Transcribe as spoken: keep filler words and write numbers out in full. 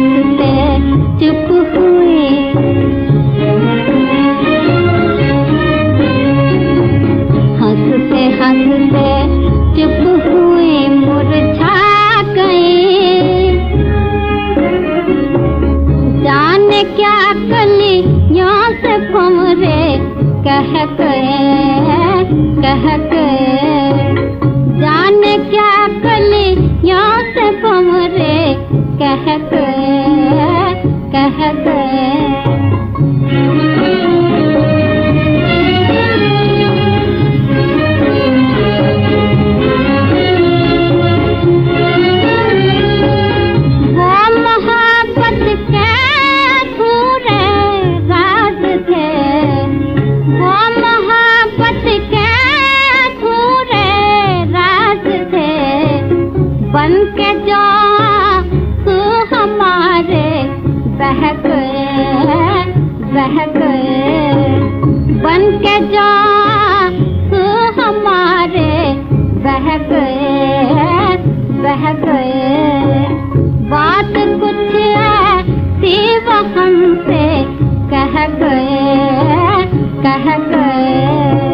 हंसते चुप हुए, हंसते हंसते चुप हुए मुरझा गए। जाने क्या कलियों से भंवरे कह गए, कह गए। जाने क्या कलियों से भंवरे कह गए, कह गए। बन के जो तू हमारे बह गए, बह गए। बन के जो तू हमारे बह गए, बह गए। बात कुछ ऐसी वो हमसे कह गए, कह गए।